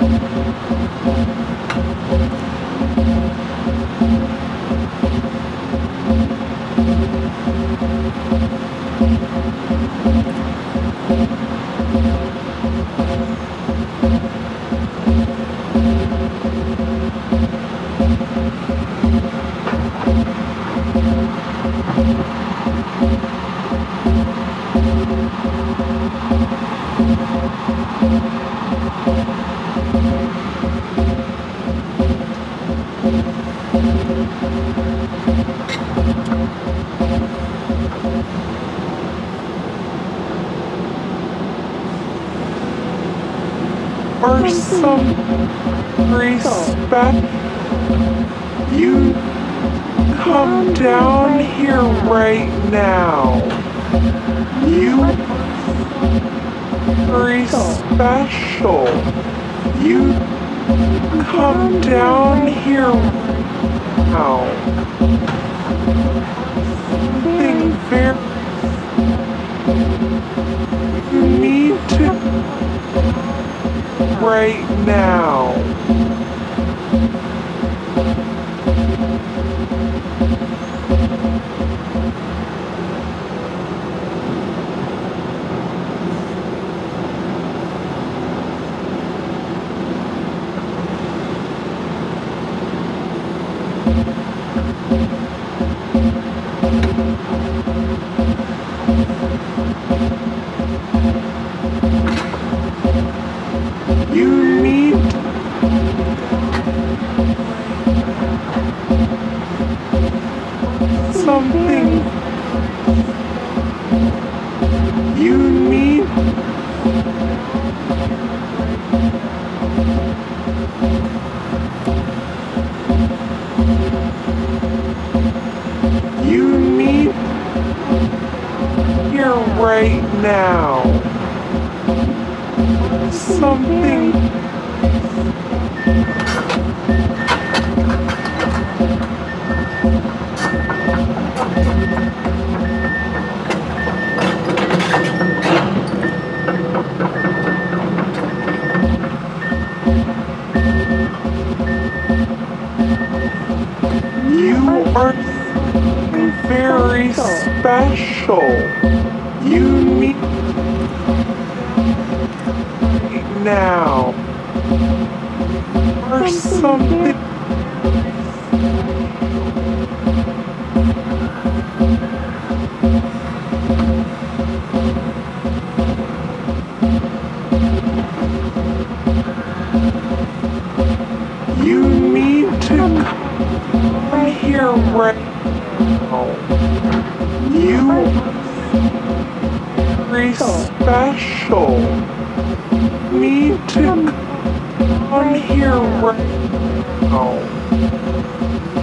Or some respect, you come down here right now. You very special. You come down here now. Something very you need to right now. You need something. You need you need here right now. Something you are very special. You need now or something. You need to come here right now. You are very special. Need to come here right now.